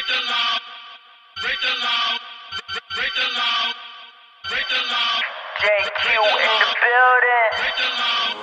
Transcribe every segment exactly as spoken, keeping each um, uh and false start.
break the law, break the law, break the law, break the law. J Q in the building. Break the law.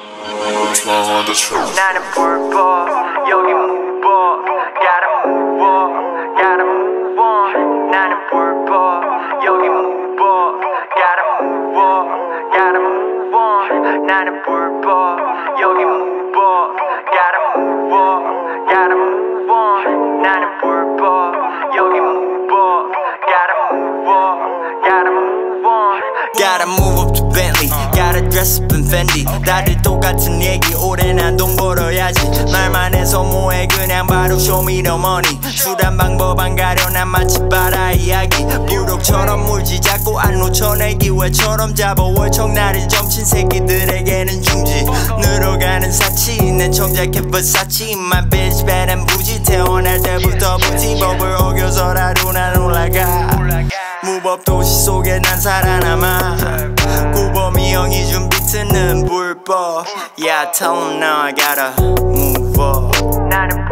나는 불법, 여기 move up. Gotta move up, gotta move on. 나는 불법, 여기 move up. Gotta move up, gotta move on. 나는 불법, 여기 move up. Gotta move up, gotta move on. 나는 불법, 여기 move up. Gotta move up, gotta move on. Gotta move up to Bentley, gotta dress up in Fendi. 다들 똑같은 얘기, 올해 난 돈 벌어야지. 말만 해서 뭐해, 그냥 바로 show me the money. 수단 방법 안 가려, 난 마치 바다 이야기. 부록처럼 물지 잡고 안 놓쳐내 기회처럼 잡아. 월척나를 점친 새끼들에게는 중지. 늘어가는 사치, 내 청자켓 Versace. My bitch bad and bougie. 태어날 때부터 부티법을 어겨서라도 난 올라가. 무법 도시 속에 난 살아남아. 구범이 형이 준 비트는 불법. Yeah, tell him now I gotta move up.